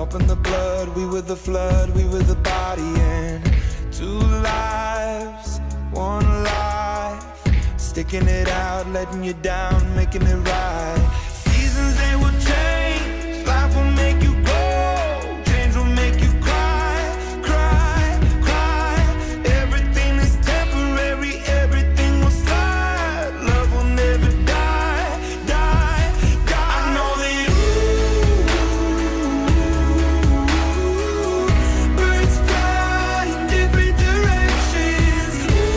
up in the blood. We were the flood, we were the body. And two lives, one life, sticking it out, letting you down, making it right. Seasons, they will change, life will make you grow, change will make you cry, cry, cry. Everything is temporary, everything will slide. Love will never die, die, die. I know that birds fly in different directions.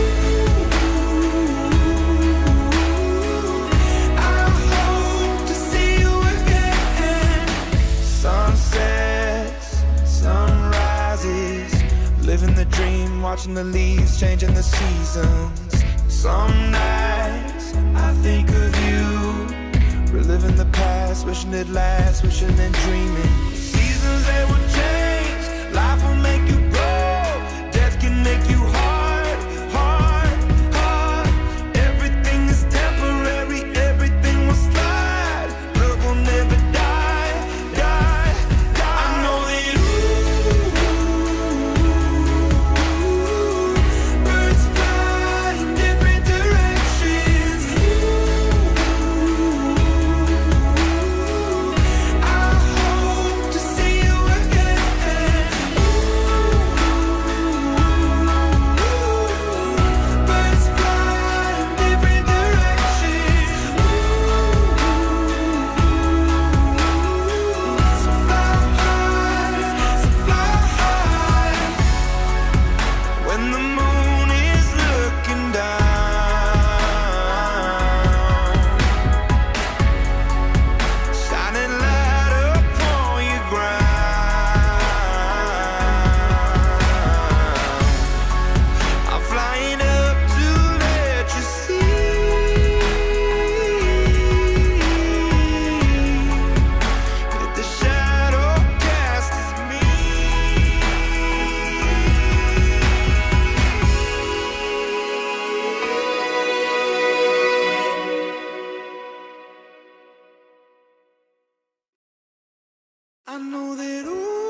I hope to see you again. Sunsets, sunrises, living the dream, watching the leaves, changing the seasons. Some nights I think of you, reliving the past, wishing it lasts, wishing and dreaming. Seasons, they will change, life will make you grow, death can make you hard, hard, hard. Everything is temporary, everything will slide. Love will never die, die, die. I know that birds fly in different directions. I hope to see you again. Birds fly in different directions. So fly high, so fly high. When the moon is looking down, shining light upon your ground, I'm flying up to let you see that the shadow cast is me. I know that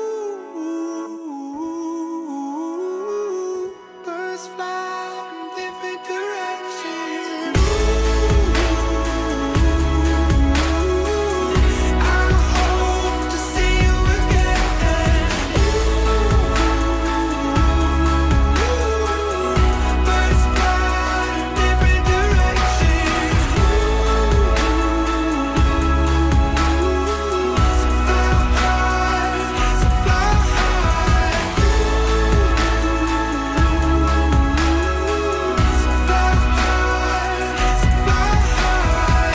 birds fly in different directions. And I hope to see you again. Birds fly in different directions. So fly high, so fly high. So fly high, so fly high.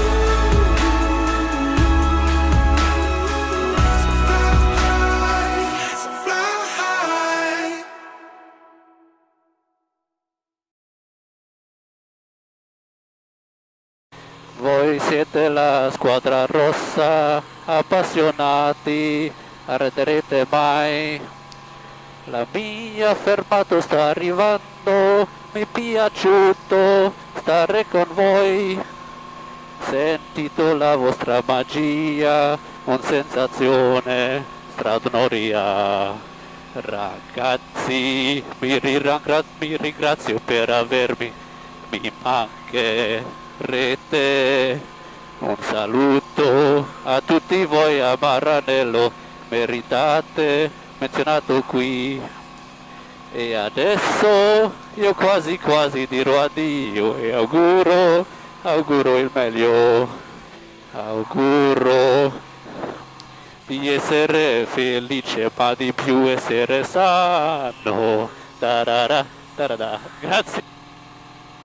So fly high. Voi siete la squadra rossa, appassionati, arreterete mai? La mia fermato sta arrivando, mi è piaciuto stare con voi. Sentito la vostra magia, un sensazione straordinaria. Ragazzi, mi ringrazio per avermi, mi mancherete. Un saluto a tutti voi a Maranello, meritate, menzionato qui. E adesso io quasi quasi dirò addio e auguro il meglio, auguro di essere felice ma di più essere sano. Tarara, tarara. Grazie.